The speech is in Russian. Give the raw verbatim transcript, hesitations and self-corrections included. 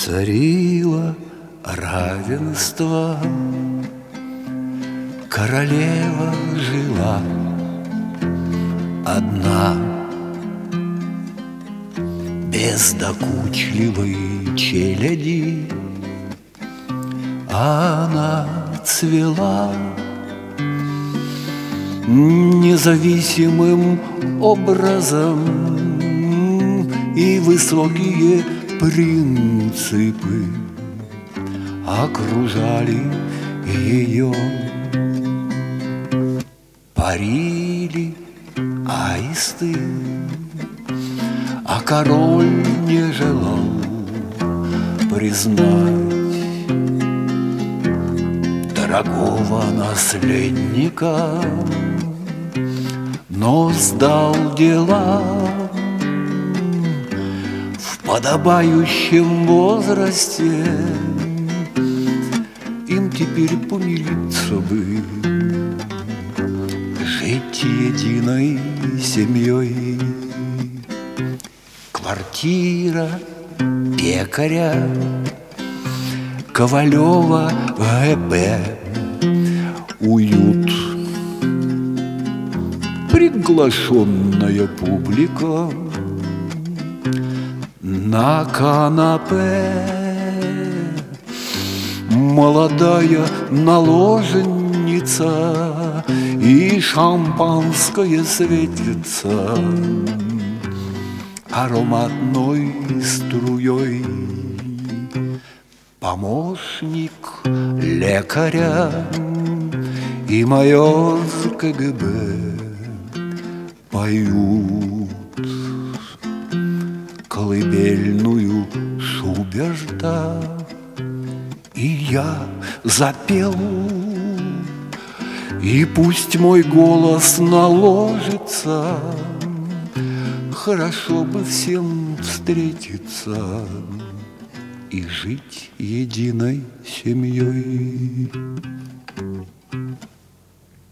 Царило равенство, королева жила одна, без докучливой челяди. Она цвела независимым образом, и высокие принципы окружали ее. Парили аисты, а король не желал признать дорогого наследника, но сдал дела в подобающем возрасте. Им теперь помириться бы, жить единой семьей. Квартира пекаря Ковалева ГП, уют, приглашенная публика на канапе, молодая наложница и шампанское светится ароматной струей. Помощник лекаря и майор КГБ поют колыбельную Шуберта, и я запел, и пусть мой голос наложится, хорошо бы всем встретиться и жить единой семьей.